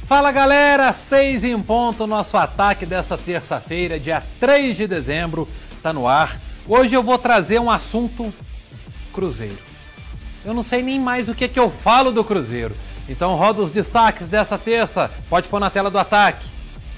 Fala galera, 6 em ponto, nosso ataque dessa terça-feira, dia 3 de dezembro, tá no ar. Hoje eu vou trazer um assunto Cruzeiro. Eu não sei nem mais o que eu falo do Cruzeiro. Então roda os destaques dessa terça, pode pôr na tela do ataque.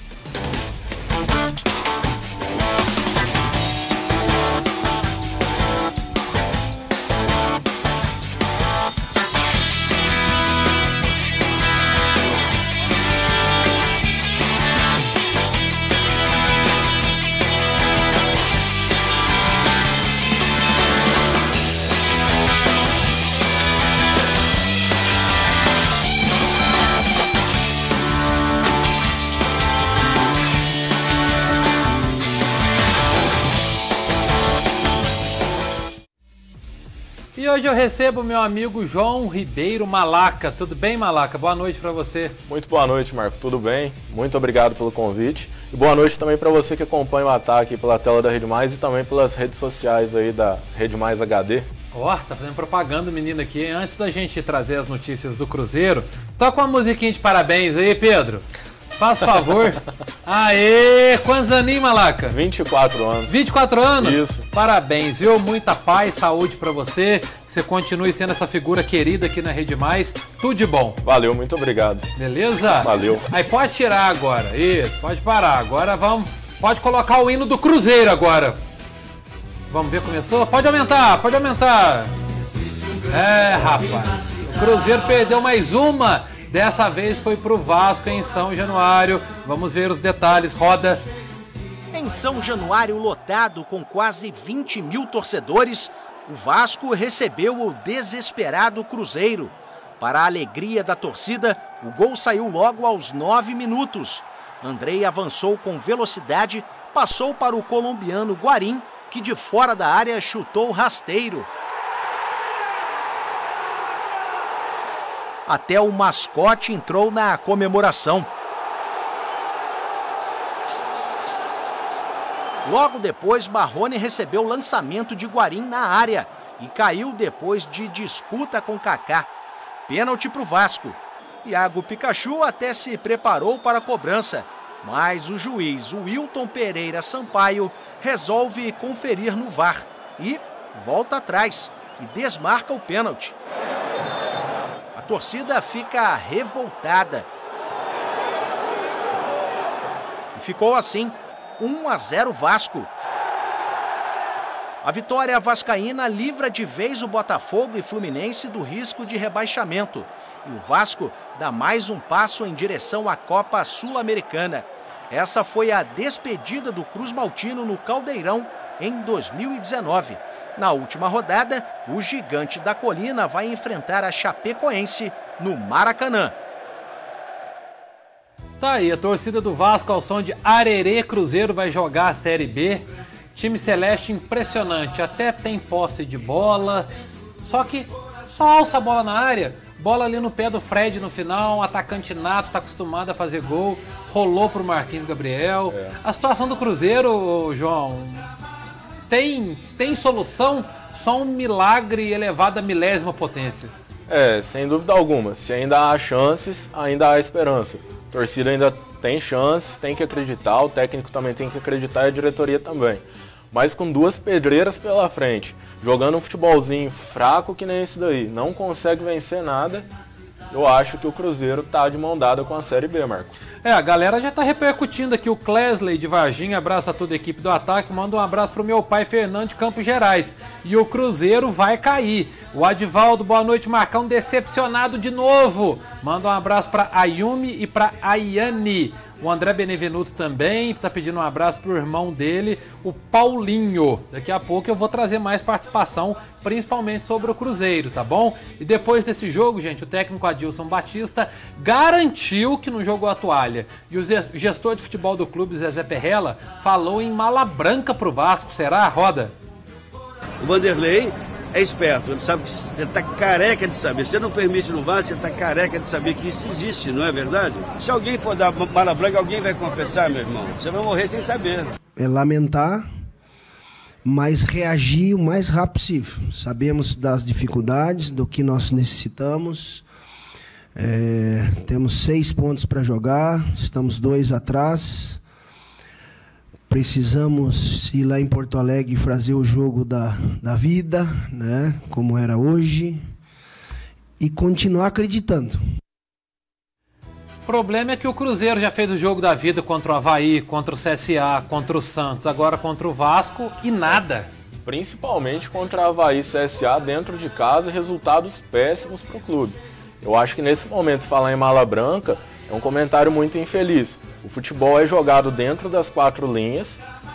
E hoje eu recebo meu amigo João Ribeiro Malaca. Tudo bem, Malaca? Boa noite para você. Muito boa noite, Marco. Tudo bem? Muito obrigado pelo convite. E boa noite também para você que acompanha o ataque pela tela da Rede Mais e também pelas redes sociais aí da Rede Mais HD. Ó, tá fazendo propaganda, menino, aqui. Antes da gente trazer as notícias do Cruzeiro, toca uma musiquinha de parabéns aí, Pedro. Faz favor. Aê! Quantos aninhos, Malaca? 24 anos. 24 anos? Isso. Parabéns, viu? Muita paz, saúde pra você. Que você continue sendo essa figura querida aqui na Rede Mais. Tudo de bom. Valeu, muito obrigado. Beleza? Valeu. Aí pode tirar agora. Isso, pode parar. Agora vamos. Pode colocar o hino do Cruzeiro agora. Vamos ver, começou? Pode aumentar, pode aumentar. É, rapaz. O Cruzeiro perdeu mais uma. Dessa vez foi pro Vasco em São Januário. Vamos ver os detalhes. Roda. Em São Januário lotado com quase 20 mil torcedores, o Vasco recebeu o desesperado Cruzeiro. Para a alegria da torcida, o gol saiu logo aos 9 minutos. Andrei avançou com velocidade, passou para o colombiano Guarim, que de fora da área chutou rasteiro. Até o mascote entrou na comemoração. Logo depois, Marrone recebeu o lançamento de Guarim na área e caiu depois de disputa com Kaká. Pênalti para o Vasco. Iago Pikachu até se preparou para a cobrança, mas o juiz Wilton Pereira Sampaio resolve conferir no VAR e volta atrás e desmarca o pênalti. A torcida fica revoltada. E ficou assim, 1-0 Vasco. A vitória vascaína livra de vez o Botafogo e Fluminense do risco de rebaixamento. E o Vasco dá mais um passo em direção à Copa Sul-Americana. Essa foi a despedida do Cruz Maltino no Caldeirão em 2019. Na última rodada, o Gigante da Colina vai enfrentar a Chapecoense no Maracanã. Tá aí, a torcida do Vasco ao som de Arerê Cruzeiro vai jogar a Série B. Time celeste impressionante, até tem posse de bola, só que só alça a bola na área. Bola ali no pé do Fred no final, um atacante nato, tá acostumado a fazer gol, rolou pro Marquinhos Gabriel. A situação do Cruzeiro, João, tem solução? Só um milagre elevado à milésima potência. Sem dúvida alguma. Se ainda há chances, ainda há esperança. A torcida ainda tem chances, tem que acreditar, o técnico também tem que acreditar e a diretoria também. Mas com duas pedreiras pela frente, jogando um futebolzinho fraco que nem esse daí, não consegue vencer nada, eu acho que o Cruzeiro tá de mão dada com a Série B, Marco. A galera já tá repercutindo aqui. O Clesley de Varginha, abraça a toda a equipe do ataque, manda um abraço pro meu pai Fernando de Campos Gerais. E o Cruzeiro vai cair. O Adivaldo, boa noite, Marcão, decepcionado de novo. Manda um abraço pra Ayumi e pra Ayane. O André Benevenuto também tá pedindo um abraço pro irmão dele, o Paulinho. Daqui a pouco eu vou trazer mais participação, principalmente sobre o Cruzeiro, tá bom? E depois desse jogo, gente, o técnico Adilson Batista garantiu que não jogou a toalha. E o gestor de futebol do clube, Zezé Perrella, falou em mala branca pro Vasco. Será? Roda. O Vanderlei é esperto, ele sabe que ele está careca de saber. Se ele não permite no Vasco, ele está careca de saber que isso existe, não é verdade? Se alguém for dar mala branca, alguém vai confessar, meu irmão. Você vai morrer sem saber. É lamentar, mas reagir o mais rápido possível. Sabemos das dificuldades, do que nós necessitamos. Temos 6 pontos para jogar, estamos 2 atrás. Precisamos ir lá em Porto Alegre e fazer o jogo da vida, né, como era hoje, e continuar acreditando. O problema é que o Cruzeiro já fez o jogo da vida contra o Avaí, contra o CSA, contra o Santos, agora contra o Vasco e nada. Principalmente contra o Avaí e CSA dentro de casa, resultados péssimos para o clube. Eu acho que nesse momento falar em mala branca é um comentário muito infeliz. O futebol é jogado dentro das 4 linhas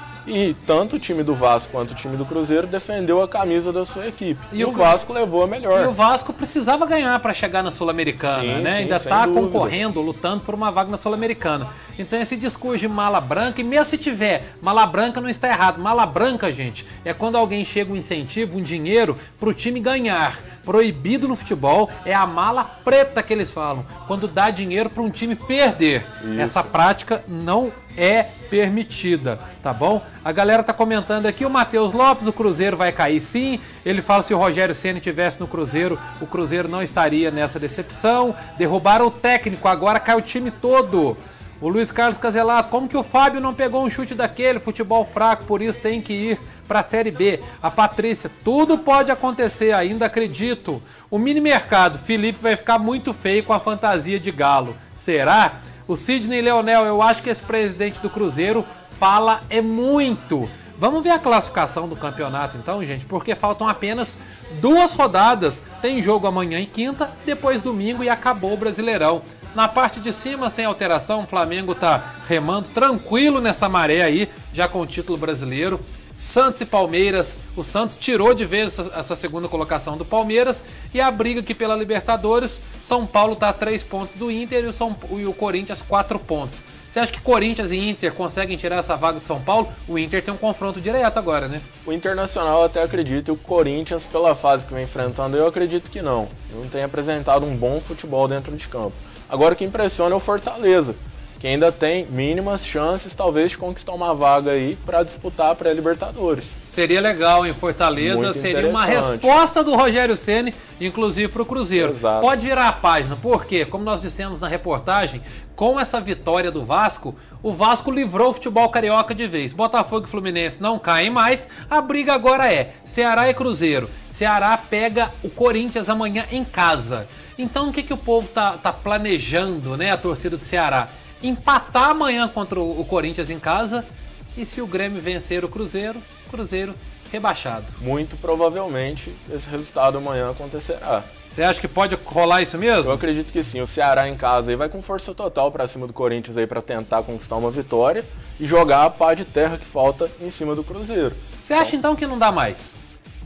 e tanto o time do Vasco quanto o time do Cruzeiro defendeu a camisa da sua equipe. E o Vasco levou a melhor. E o Vasco precisava ganhar para chegar na Sul-Americana, né? Ainda está concorrendo, lutando por uma vaga na Sul-Americana. Então esse discurso de mala branca, e mesmo se tiver, mala branca não está errado. Mala branca, gente, é quando alguém chega um incentivo, um dinheiro para o time ganhar. Proibido no futebol é a mala preta que eles falam, quando dá dinheiro para um time perder. Isso. Essa prática não é permitida, tá bom? A galera tá comentando aqui, o Matheus Lopes, o Cruzeiro vai cair sim. Ele fala se o Rogério Ceni tivesse no Cruzeiro, o Cruzeiro não estaria nessa decepção. Derrubaram o técnico, agora cai o time todo. O Luiz Carlos Caselato, como que o Fábio não pegou um chute daquele? Futebol fraco, por isso tem que ir para a Série B. A Patrícia, tudo pode acontecer, ainda acredito. O mini mercado, Felipe vai ficar muito feio com a fantasia de galo. Será? O Sidney Leonel, eu acho que esse presidente do Cruzeiro fala muito. Vamos ver a classificação do campeonato então, gente, porque faltam apenas 2 rodadas. Tem jogo amanhã e quinta, depois domingo e acabou o Brasileirão. Na parte de cima, sem alteração, o Flamengo tá remando tranquilo nessa maré aí, já com o título brasileiro. Santos e Palmeiras, o Santos tirou de vez essa segunda colocação do Palmeiras e a briga aqui pela Libertadores, São Paulo tá a 3 pontos do Inter e o Corinthians 4 pontos. Você acha que Corinthians e Inter conseguem tirar essa vaga de São Paulo? O Inter tem um confronto direto agora, né? O Internacional até acredita, e o Corinthians, pela fase que vem enfrentando, eu acredito que não. Não tem apresentado um bom futebol dentro de campo. Agora o que impressiona é o Fortaleza, que ainda tem mínimas chances, talvez, de conquistar uma vaga aí para disputar a pré-Libertadores. Seria legal em Fortaleza, muito seria uma resposta do Rogério Ceni, inclusive para o Cruzeiro. Exato. Pode virar a página, porque, como nós dissemos na reportagem, com essa vitória do Vasco, o Vasco livrou o futebol carioca de vez. Botafogo e Fluminense não caem mais, a briga agora é Ceará e Cruzeiro. Ceará pega o Corinthians amanhã em casa. Então o que o povo tá planejando, né, a torcida do Ceará? Empatar amanhã contra o Corinthians em casa, e se o Grêmio vencer o Cruzeiro rebaixado. Muito provavelmente esse resultado amanhã acontecerá. Você acha que pode rolar isso mesmo? Eu acredito que sim. O Ceará em casa aí vai com força total para cima do Corinthians aí para tentar conquistar uma vitória e jogar a pá de terra que falta em cima do Cruzeiro. Você acha então que não dá mais?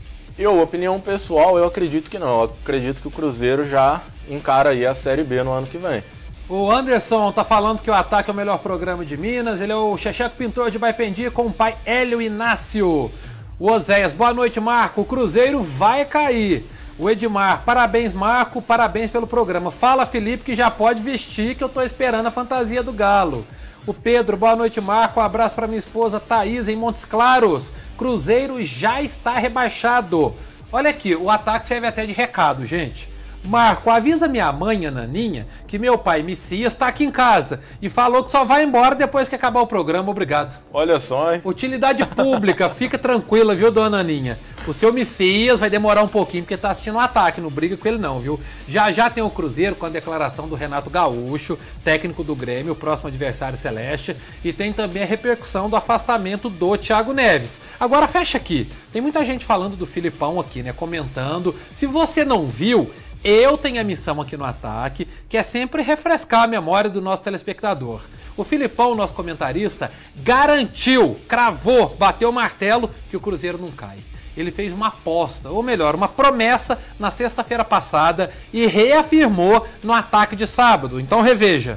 Opinião pessoal, eu acredito que não. Eu acredito que o Cruzeiro já encara aí a Série B no ano que vem. O Anderson tá falando que o Ataque é o melhor programa de Minas. Ele é o Checheco Pintor de Baipendi com o pai Hélio Inácio. O Oséias, boa noite, Marco. O Cruzeiro vai cair. O Edmar, parabéns, Marco. Parabéns pelo programa. Fala, Felipe, que já pode vestir, que eu tô esperando a fantasia do Galo. O Pedro, boa noite, Marco. Um abraço para minha esposa Thaís em Montes Claros. Cruzeiro já está rebaixado. Olha aqui, o Ataque serve até de recado, gente. Marco, avisa minha mãe, a Naninha, que meu pai, Messias, está aqui em casa e falou que só vai embora depois que acabar o programa, obrigado. Olha só, hein? Utilidade pública, fica tranquila, viu, dona Naninha? O seu Messias vai demorar um pouquinho porque tá assistindo o Ataque, não briga com ele não, viu? Já tem o Cruzeiro com a declaração do Renato Gaúcho, técnico do Grêmio, o próximo adversário celeste, e tem também a repercussão do afastamento do Thiago Neves. Agora fecha aqui, tem muita gente falando do Filipão aqui, né, comentando. Se você não viu, eu tenho a missão aqui no Ataque, que é sempre refrescar a memória do nosso telespectador. O Filipão, nosso comentarista, garantiu, cravou, bateu o martelo que o Cruzeiro não cai. Ele fez uma aposta, ou melhor, uma promessa na sexta-feira passada e reafirmou no Ataque de sábado. Então reveja.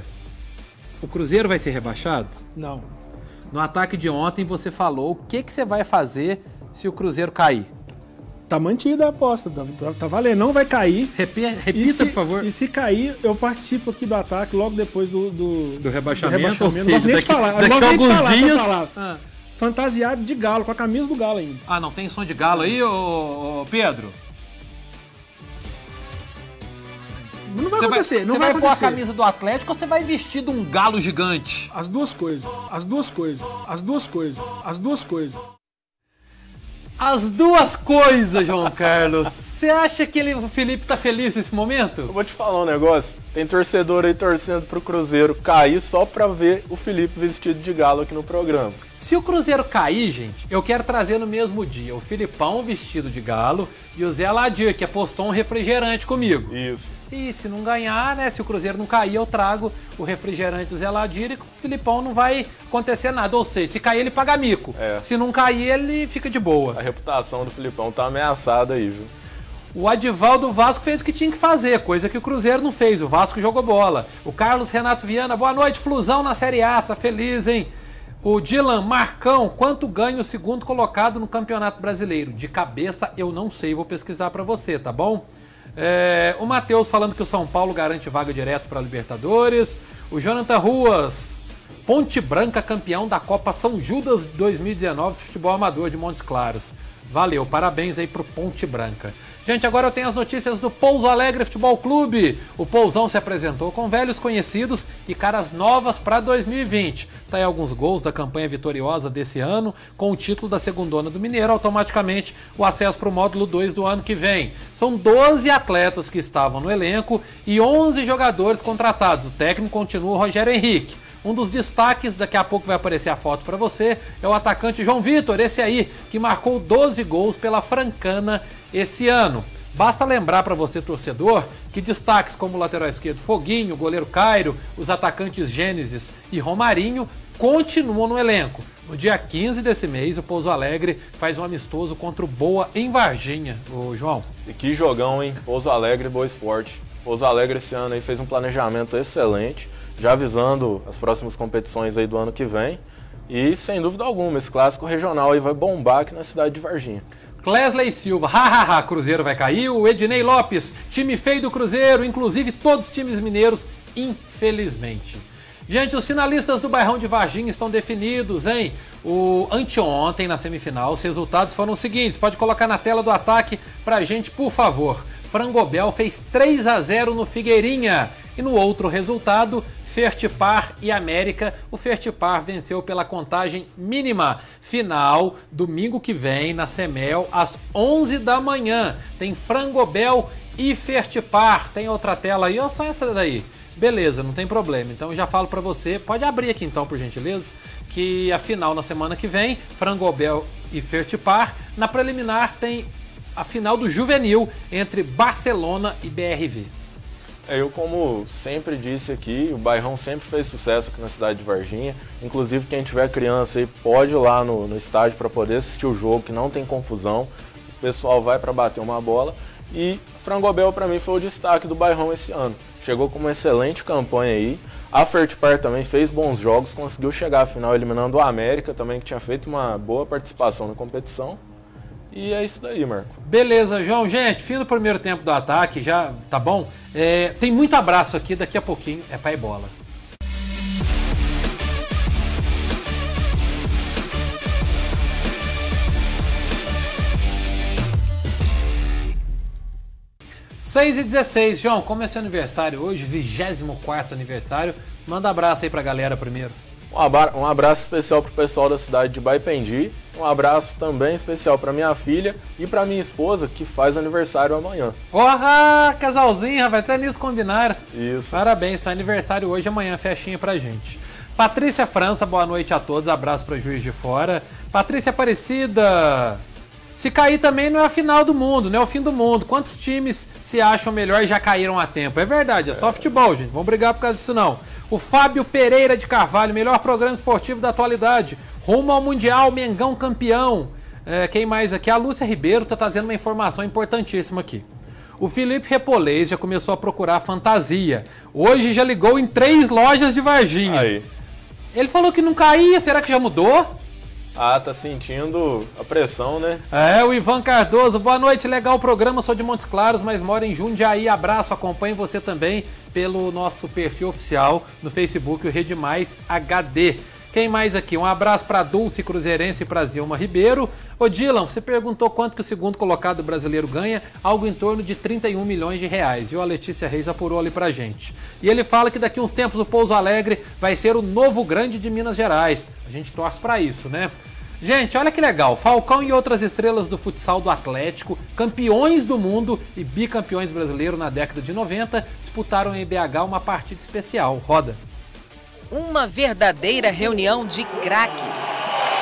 O Cruzeiro vai ser rebaixado? Não. No Ataque de ontem você falou o que você vai fazer se o Cruzeiro cair. Tá mantida a aposta, tá valendo, não vai cair. Repita, por favor. E se cair, eu participo aqui do Ataque logo depois do rebaixamento. Ou seja, daqui a alguns dias, fantasiado de galo, com a camisa do galo ainda. Ah, não tem som de galo aí, ô Pedro? Não vai acontecer. Não você vai pôr a acontecer. camisa do Atlético ou você vai vestir de um galo gigante? As duas coisas. As duas coisas. As duas coisas. As duas coisas. As duas coisas, João Carlos. Você acha que o Felipe tá feliz nesse momento? Eu vou te falar um negócio. Tem torcedor aí torcendo pro Cruzeiro cair só pra ver o Felipe vestido de galo aqui no programa. Se o Cruzeiro cair, gente, eu quero trazer no mesmo dia o Filipão vestido de galo e o Zé Aladir, que apostou um refrigerante comigo. Isso. E se não ganhar, né, se o Cruzeiro não cair, eu trago o refrigerante do Zé Aladir e com o Filipão não vai acontecer nada. Ou seja, se cair, ele paga mico. Se não cair, ele fica de boa. A reputação do Filipão tá ameaçada aí, viu? O Adivaldo do Vasco fez o que tinha que fazer, coisa que o Cruzeiro não fez. O Vasco jogou bola. O Carlos Renato Viana, boa noite, Flusão na Série A, tá feliz, hein? O Dylan Marcão, quanto ganha o segundo colocado no Campeonato Brasileiro? De cabeça eu não sei, vou pesquisar pra você, tá bom? O Matheus falando que o São Paulo garante vaga direto pra Libertadores. O Jonathan Ruas, Ponte Branca campeão da Copa São Judas 2019 de futebol amador de Montes Claros. Valeu, parabéns aí pro Ponte Branca. Gente, agora eu tenho as notícias do Pouso Alegre Futebol Clube. O Pousão se apresentou com velhos conhecidos e caras novas para 2020. Tá aí alguns gols da campanha vitoriosa desse ano, com o título da segundona do Mineiro, automaticamente o acesso para o módulo 2 do ano que vem. São 12 atletas que estavam no elenco e 11 jogadores contratados. O técnico continua o Rogério Henrique. Um dos destaques, daqui a pouco vai aparecer a foto para você, é o atacante João Vitor, esse aí, que marcou 12 gols pela Francana esse ano. Basta lembrar para você, torcedor, que destaques como o lateral esquerdo Foguinho, o goleiro Cairo, os atacantes Gênesis e Romarinho continuam no elenco. No dia 15 desse mês, o Pouso Alegre faz um amistoso contra o Boa em Varginha, ô João. E que jogão, hein? Pouso Alegre e Boa Esporte. Pouso Alegre esse ano aí fez um planejamento excelente, já avisando as próximas competições aí do ano que vem. E, sem dúvida alguma, esse clássico regional aí vai bombar aqui na cidade de Varginha. Clesley Silva, hahaha, Cruzeiro vai cair. O Ednei Lopes, time feio do Cruzeiro, inclusive todos os times mineiros, infelizmente. Gente, os finalistas do Bairrão de Varginha estão definidos, hein? Anteontem, na semifinal, os resultados foram os seguintes. Pode colocar na tela do ataque pra gente, por favor. Frangobel fez 3-0 no Figueirinha. E no outro resultado, Fertipar e América. O Fertipar venceu pela contagem mínima. Final, domingo que vem, na Semel, às 11 da manhã. Tem Frangobel e Fertipar. Tem outra tela aí, ou só essa daí? Beleza, não tem problema. Então eu já falo pra você, pode abrir aqui então, por gentileza, que a final na semana que vem, Frangobel e Fertipar. Na preliminar tem a final do Juvenil entre Barcelona e BRV. Eu, como sempre disse aqui, o Bairrão sempre fez sucesso aqui na cidade de Varginha. Inclusive, quem tiver criança aí pode ir lá no estádio para poder assistir o jogo, que não tem confusão. O pessoal vai para bater uma bola. E Frangobel, para mim, foi o destaque do Bairrão esse ano. Chegou com uma excelente campanha aí. A Fertipar também fez bons jogos, conseguiu chegar à final eliminando o América também, que tinha feito uma boa participação na competição. E é isso daí, Marco. Beleza, João. Gente, fim do primeiro tempo do ataque, já tá bom? Tem muito abraço aqui, daqui a pouquinho é pai bola. Seis e 16, João, como é seu aniversário hoje, 24º aniversário, manda abraço aí pra galera primeiro. Um abraço especial pro pessoal da cidade de Baipendi, um abraço também especial pra minha filha e pra minha esposa, que faz aniversário amanhã. Porra, casalzinho, rapaz, até nisso combinaram. Isso. Parabéns, tá aniversário hoje, amanhã, festinha pra gente. Patrícia França, boa noite a todos, abraço pra Juiz de Fora. Patrícia Aparecida, se cair também não é a final do mundo, não é o fim do mundo. Quantos times se acham melhor e já caíram a tempo? É verdade, é só futebol, gente, vamos brigar por causa disso não. O Fábio Pereira de Carvalho, melhor programa esportivo da atualidade. Rumo ao Mundial, Mengão campeão. Quem mais aqui? A Lúcia Ribeiro está trazendo uma informação importantíssima aqui. O Felipe Repolês já começou a procurar fantasia. Hoje já ligou em 3 lojas de Varginha. Aí. Ele falou que não caía, será que já mudou? Ah, tá sentindo a pressão, né? O Ivan Cardoso, boa noite, legal o programa, sou de Montes Claros, mas moro em Jundiaí, abraço, acompanhe você também pelo nosso perfil oficial no Facebook, o Rede Mais HD. Quem mais aqui? Um abraço para Dulce Cruzeirense e para Zilma Ribeiro. Ô Dylan, você perguntou quanto que o segundo colocado brasileiro ganha, algo em torno de 31 milhões de reais. E a Letícia Reis apurou ali pra gente. E ele fala que daqui uns tempos o Pouso Alegre vai ser o novo grande de Minas Gerais. A gente torce para isso, né? Gente, olha que legal, Falcão e outras estrelas do futsal do Atlético, campeões do mundo e bicampeões brasileiros na década de 90, disputaram em BH uma partida especial. Roda. Uma verdadeira reunião de craques.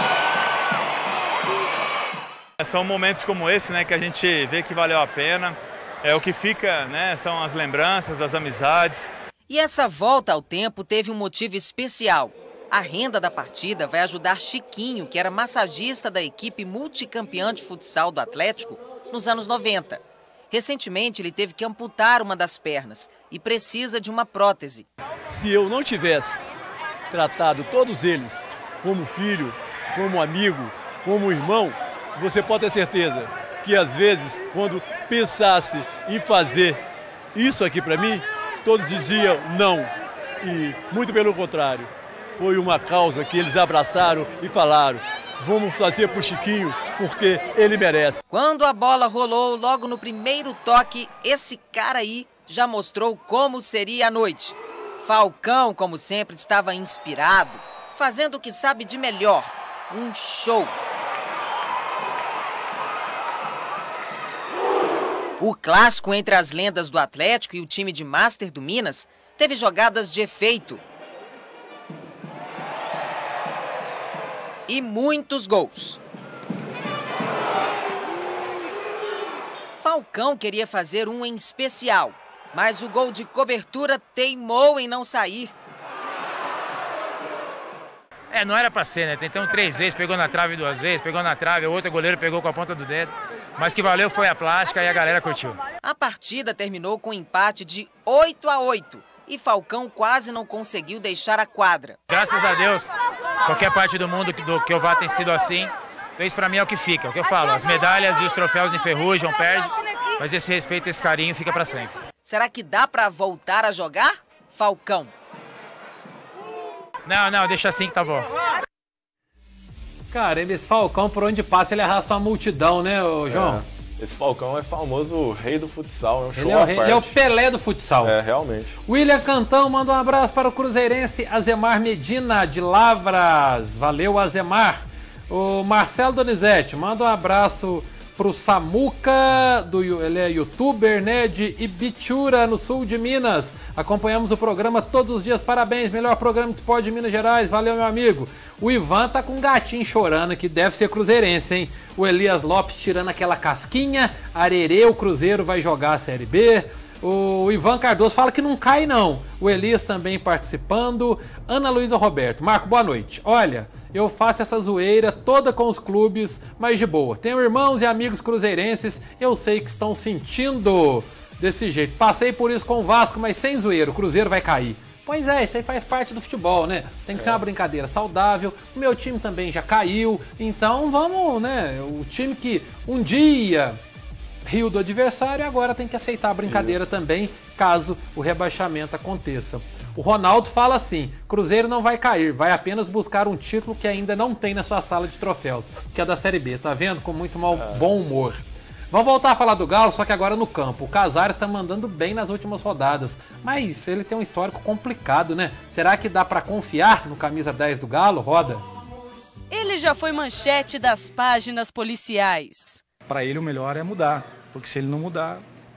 São momentos como esse, né, que a gente vê que valeu a pena. O que fica, né, são as lembranças, as amizades. E essa volta ao tempo teve um motivo especial. A renda da partida vai ajudar Chiquinho, que era massagista da equipe multicampeã de futsal do Atlético nos anos 90. Recentemente, ele teve que amputar uma das pernas e precisa de uma prótese. Se eu não tivesse tratado todos eles como filho, como amigo, como irmão, você pode ter certeza que às vezes, quando pensasse em fazer isso aqui para mim, todos diziam não. E muito pelo contrário. Foi uma causa que eles abraçaram e falaram, vamos fazer pro Chiquinho porque ele merece. Quando a bola rolou logo no primeiro toque, esse cara aí já mostrou como seria a noite. Falcão, como sempre, estava inspirado, fazendo o que sabe de melhor, um show. O clássico entre as lendas do Atlético e o time de Master do Minas teve jogadas de efeito. E muitos gols. Falcão queria fazer um em especial, mas o gol de cobertura teimou em não sair. Não era pra ser, né? Tentamos 3 vezes, pegou na trave 2 vezes, pegou na trave, o outro goleiro pegou com a ponta do dedo. Mas que valeu foi a plástica e a galera curtiu. A partida terminou com um empate de 8-8 e Falcão quase não conseguiu deixar a quadra. Graças a Deus, qualquer parte do mundo que eu vá tem sido assim. Então isso pra mim é o que fica, é o que eu falo. As medalhas e os troféus enferrujam, perde, mas esse respeito, esse carinho fica pra sempre. Será que dá pra voltar a jogar, Falcão? Não, deixa assim que tá bom. Cara, esse Falcão, por onde passa, ele arrasta uma multidão, né, João? Esse Falcão é famoso rei do futsal, é um show Ele é o Pelé do futsal. Realmente. William Cantão manda um abraço para o cruzeirense Azemar Medina, de Lavras. Valeu, Azemar. O Marcelo Donizete manda um abraço pro Samuca, ele é youtuber, né, de Ibitura, no sul de Minas. Acompanhamos o programa todos os dias, parabéns, melhor programa de esporte de Minas Gerais, valeu, meu amigo. O Ivan tá com um gatinho chorando, que deve ser cruzeirense, hein? O Elias Lopes tirando aquela casquinha, Arerê, o Cruzeiro vai jogar a Série B. O Ivan Cardoso fala que não cai, não. O Elias também participando. Ana Luísa Roberto. Marco, boa noite. Olha, eu faço essa zoeira toda com os clubes, mas de boa. Tenho irmãos e amigos cruzeirenses, eu sei que estão sentindo desse jeito. Passei por isso com o Vasco, mas sem zoeira, o Cruzeiro vai cair. Pois é, isso aí faz parte do futebol, né? Tem que ser uma brincadeira saudável. O meu time também já caiu, então vamos, né? O time que um dia riu do adversário, agora tem que aceitar a brincadeira também, caso o rebaixamento aconteça. O Ronaldo fala assim, Cruzeiro não vai cair, vai apenas buscar um título que ainda não tem na sua sala de troféus, que é da Série B, tá vendo? Com muito bom humor. Vamos voltar a falar do Galo, só que agora no campo. O Casares está mandando bem nas últimas rodadas, mas ele tem um histórico complicado, né? Será que dá para confiar no camisa 10 do Galo? Roda. Ele já foi manchete das páginas policiais. Para ele o melhor é mudar, porque se ele não mudar,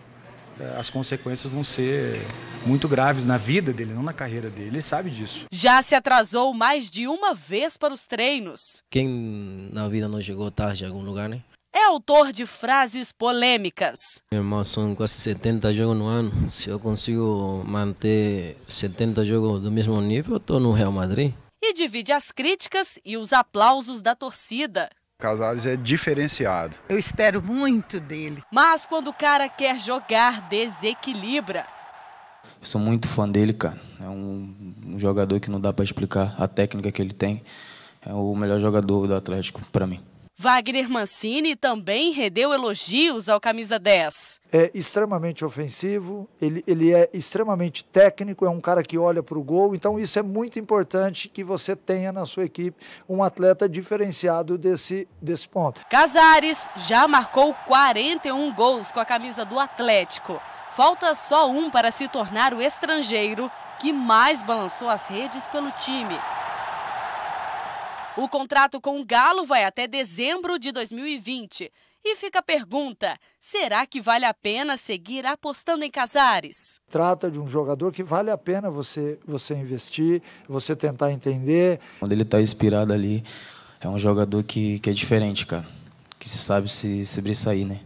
as consequências vão ser muito graves na vida dele, não na carreira dele. Ele sabe disso. Já se atrasou mais de uma vez para os treinos. Quem na vida não chegou tarde em algum lugar, né? É autor de frases polêmicas. Meu irmão, são quase 70 jogos no ano. Se eu consigo manter 70 jogos do mesmo nível, eu estou no Real Madrid. E divide as críticas e os aplausos da torcida. Casares é diferenciado. Eu espero muito dele. Mas quando o cara quer jogar, desequilibra. Eu sou muito fã dele, cara. É um jogador que não dá para explicar a técnica que ele tem. É o melhor jogador do Atlético para mim. Wagner Mancini também rendeu elogios ao camisa 10. É extremamente ofensivo, ele é extremamente técnico, é um cara que olha para o gol, então isso é muito importante que você tenha na sua equipe um atleta diferenciado desse ponto. Casares já marcou 41 gols com a camisa do Atlético. Falta só um para se tornar o estrangeiro que mais balançou as redes pelo time. O contrato com o Galo vai até dezembro de 2020. E fica a pergunta, será que vale a pena seguir apostando em Casares? Trata de um jogador que vale a pena você investir, você tentar entender. Quando ele está inspirado ali, é um jogador que é diferente, cara. Que se sabe se sobressair, né?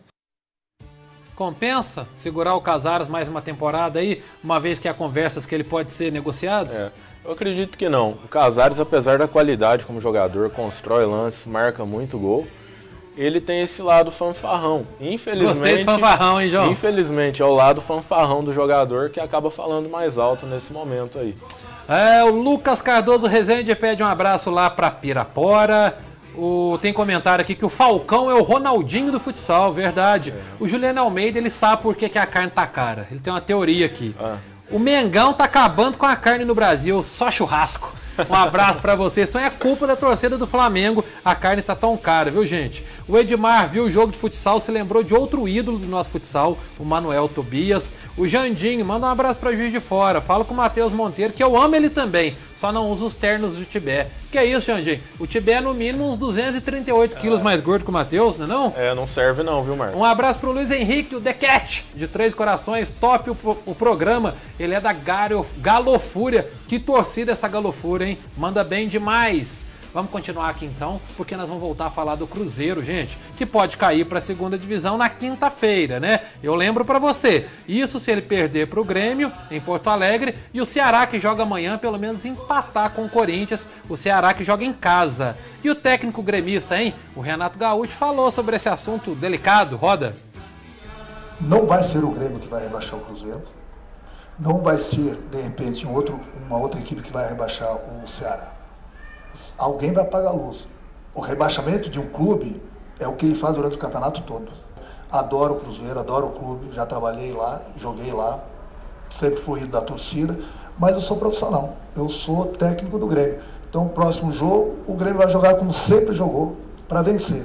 Compensa segurar o Casares mais uma temporada aí, uma vez que há conversas que ele pode ser negociado? Eu acredito que não. O Casares, apesar da qualidade como jogador, constrói lances, marca muito gol, ele tem esse lado fanfarrão. Infelizmente, gostei de fanfarrão, hein, João? Infelizmente, é o lado fanfarrão do jogador que acaba falando mais alto nesse momento aí. O Lucas Cardoso Rezende pede um abraço lá para Pirapora. Tem comentário aqui que o Falcão é o Ronaldinho do futsal, verdade. O Juliano Almeida, ele sabe por que a carne tá cara. Ele tem uma teoria aqui. O Mengão tá acabando com a carne no Brasil, só churrasco. Um abraço pra vocês. Então é culpa da torcida do Flamengo, a carne tá tão cara, viu, gente? O Edmar viu o jogo de futsal, se lembrou de outro ídolo do nosso futsal, o Manuel Tobias. O Jandinho, manda um abraço pra Juiz de Fora. Fala com o Matheus Monteiro, que eu amo ele também, só não usa os ternos do Tibé. Que é isso, Jandinho? O Tibé é no mínimo uns 238 quilos mais gordo que o Matheus, não é não? Não serve não, viu, Marcos? Um abraço pro Luiz Henrique, o The Cat, de Três Corações, top o programa. Ele é da Galofúria. Que torcida essa Galofúria, hein? Manda bem demais. Vamos continuar aqui então, porque nós vamos voltar a falar do Cruzeiro, gente, que pode cair para a segunda divisão na quinta-feira, né? Eu lembro para você, isso se ele perder para o Grêmio em Porto Alegre e o Ceará que joga amanhã pelo menos empatar com o Corinthians, o Ceará que joga em casa. E o técnico gremista, hein? O Renato Gaúcho falou sobre esse assunto delicado, roda. Não vai ser o Grêmio que vai rebaixar o Cruzeiro, não vai ser, de repente, uma outra equipe que vai rebaixar o Ceará. Alguém vai pagar a luz. O rebaixamento de um clube é o que ele faz durante o campeonato todo. Adoro o Cruzeiro, adoro o clube, já trabalhei lá, joguei lá, sempre fui ídolo da torcida, mas eu sou profissional, eu sou técnico do Grêmio. Então, o próximo jogo, o Grêmio vai jogar como sempre jogou, para vencer.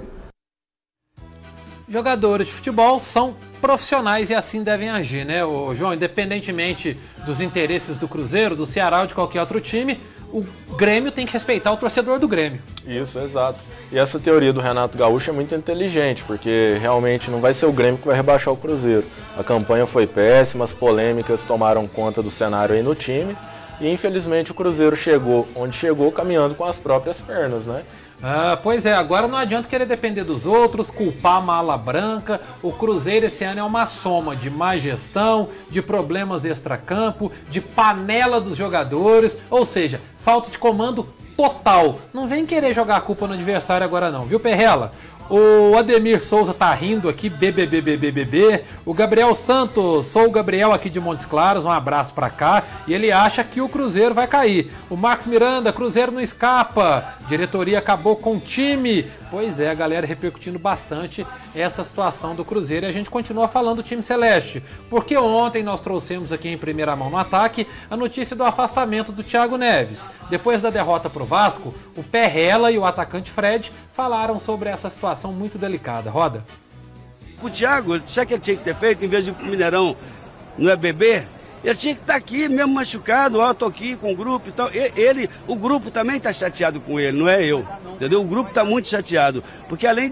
Jogadores de futebol são profissionais e assim devem agir, né, João? Independentemente dos interesses do Cruzeiro, do Ceará ou de qualquer outro time, o Grêmio tem que respeitar o torcedor do Grêmio. Isso, exato. E essa teoria do Renato Gaúcho é muito inteligente, porque realmente não vai ser o Grêmio que vai rebaixar o Cruzeiro. A campanha foi péssima, as polêmicas tomaram conta do cenário aí no time, e infelizmente o Cruzeiro chegou onde chegou caminhando com as próprias pernas, né? Pois é, agora não adianta querer depender dos outros, culpar a mala branca. O Cruzeiro esse ano é uma soma de má gestão, de problemas extracampo, de panela dos jogadores, ou seja, falta de comando total. Não vem querer jogar a culpa no adversário agora não, viu, Perrela? O Ademir Souza tá rindo aqui, BBBBBB. O Gabriel Santos, sou o Gabriel aqui de Montes Claros, um abraço pra cá. E ele acha que o Cruzeiro vai cair. O Marcos Miranda, Cruzeiro não escapa. Diretoria acabou com o time. Pois é, a galera repercutindo bastante essa situação do Cruzeiro. E a gente continua falando do time celeste. Porque ontem nós trouxemos aqui em primeira mão no ataque a notícia do afastamento do Thiago Neves. Depois da derrota pro Vasco, o Perrela e o atacante Fred falaram sobre essa situação muito delicada. Roda. O Thiago, sabe o que ele tinha que ter feito? Em vez de o Mineirão não é bebê, ele tinha que estar aqui mesmo machucado, ó, tô aqui com o grupo e tal. O grupo também está chateado com ele, não é eu. Entendeu? O grupo está muito chateado, porque além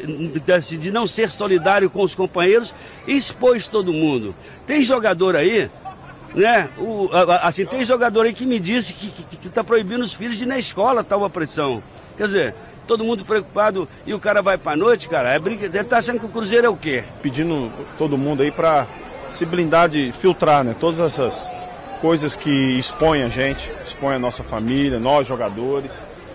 de não ser solidário com os companheiros, expôs todo mundo. Tem jogador aí, né? Assim, tem jogador aí que me disse que está proibindo os filhos de ir na escola, tal a pressão. Quer dizer, todo mundo preocupado e o cara vai pra noite, cara, é brincadeira. Ele tá achando que o Cruzeiro é o quê? Pedindo todo mundo aí pra se blindar de filtrar, né? Todas essas coisas que expõem a gente, expõem a nossa família, nós jogadores.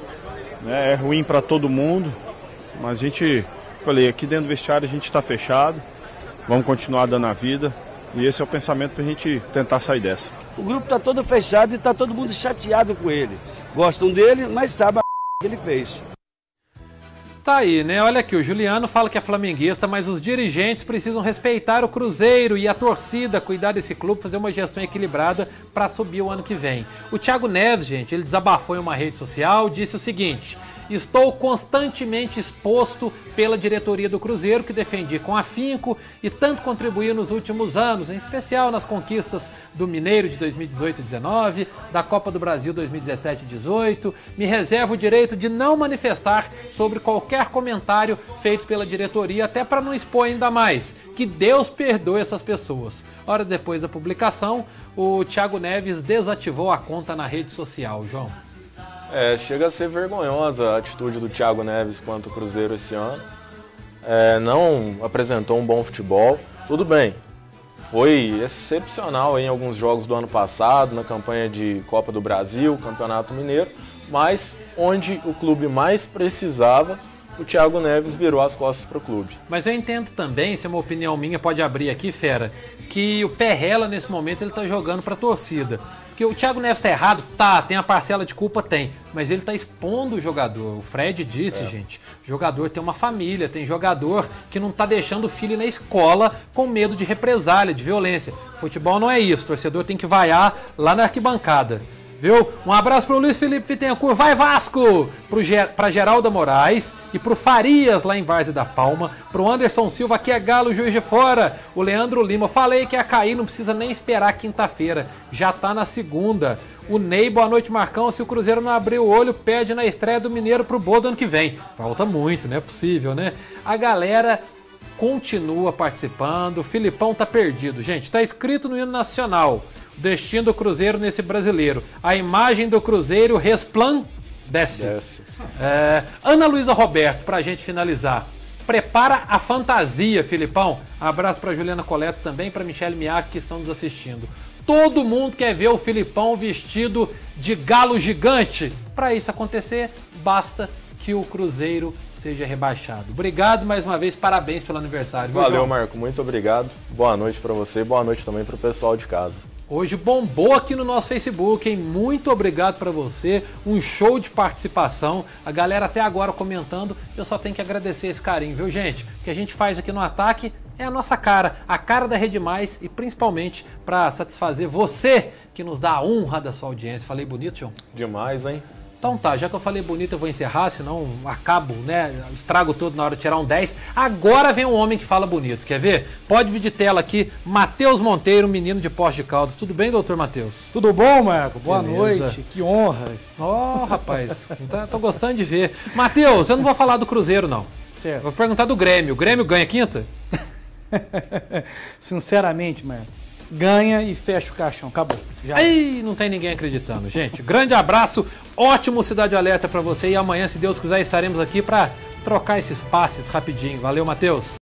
Né? É ruim pra todo mundo, mas a gente, falei, aqui dentro do vestiário a gente tá fechado, vamos continuar dando a vida. E esse é o pensamento pra gente tentar sair dessa. O grupo tá todo fechado e tá todo mundo chateado com ele. Gostam dele, mas sabem a que ele fez. Tá aí, né? Olha aqui, o Juliano fala que é flamenguista, mas os dirigentes precisam respeitar o Cruzeiro e a torcida, cuidar desse clube, fazer uma gestão equilibrada para subir o ano que vem. O Thiago Neves, gente, ele desabafou em uma rede social, disse o seguinte: estou constantemente exposto pela diretoria do Cruzeiro, que defendi com afinco e tanto contribuiu nos últimos anos, em especial nas conquistas do Mineiro de 2018 e 19, da Copa do Brasil 2017 e 18. Me reservo o direito de não manifestar sobre qualquer comentário feito pela diretoria, até para não expor ainda mais. Que Deus perdoe essas pessoas. Hora depois da publicação, o Thiago Neves desativou a conta na rede social, João. Chega a ser vergonhosa a atitude do Thiago Neves quanto ao Cruzeiro esse ano. Não apresentou um bom futebol. Tudo bem, foi excepcional em alguns jogos do ano passado, na campanha de Copa do Brasil, Campeonato Mineiro, mas onde o clube mais precisava, o Thiago Neves virou as costas para o clube. Mas eu entendo também, se é uma opinião minha, pode abrir aqui, fera, que o Perrella nesse momento ele tá jogando para a torcida. Porque o Thiago Neves tá errado? Tá, tem a parcela de culpa? Tem. Mas ele tá expondo o jogador. O Fred disse, gente, jogador tem uma família, tem jogador que não tá deixando o filho na escola com medo de represália, de violência. Futebol não é isso, o torcedor tem que vaiar lá na arquibancada. Viu? Um abraço pro Luiz Felipe Bittencourt, vai Vasco! Pra Geralda Moraes e pro Farias lá em Várzea da Palma, pro Anderson Silva, aqui é Galo, Juiz de Fora, o Leandro Lima, falei que ia cair, não precisa nem esperar quinta-feira, já tá na segunda. O Ney, boa noite Marcão, se o Cruzeiro não abrir o olho, pede na estreia do Mineiro pro Boa do ano que vem. Falta muito, não é possível, né? A galera continua participando, o Filipão tá perdido. Gente, tá escrito no hino nacional: o destino do Cruzeiro nesse brasileiro. A imagem do Cruzeiro resplandece. Ana Luísa Roberto, pra gente finalizar. Prepara a fantasia, Filipão. Abraço pra Juliana Coleto também, pra Michele Miak, que estão nos assistindo. Todo mundo quer ver o Filipão vestido de galo gigante. Para isso acontecer, basta que o Cruzeiro seja rebaixado. Obrigado mais uma vez, parabéns pelo aniversário. Valeu, Marco, muito obrigado. Boa noite para você, boa noite também para o pessoal de casa. Hoje bombou aqui no nosso Facebook, hein? Muito obrigado para você, um show de participação, a galera até agora comentando, eu só tenho que agradecer esse carinho, viu gente? O que a gente faz aqui no Ataque é a nossa cara, a cara da Rede Mais e principalmente para satisfazer você que nos dá a honra da sua audiência. Falei bonito, João? Demais, hein? Então tá, já que eu falei bonito eu vou encerrar, senão acabo, né, estrago todo na hora de tirar um 10. Agora vem um homem que fala bonito, quer ver? Pode vir de tela aqui, Matheus Monteiro, menino de Poços de Caldas. Tudo bem, doutor Matheus? Tudo bom, Marco? Boa noite, que honra. Ó, rapaz, tô gostando de ver. Matheus, eu não vou falar do Cruzeiro, não. Certo. Vou perguntar do Grêmio. O Grêmio ganha quinta? Sinceramente, Marco, ganha e fecha o caixão, acabou. Já. Aí não tem ninguém acreditando, gente. Grande abraço, ótimo Cidade Alerta pra você e amanhã, se Deus quiser, estaremos aqui pra trocar esses passes rapidinho. Valeu, Matheus.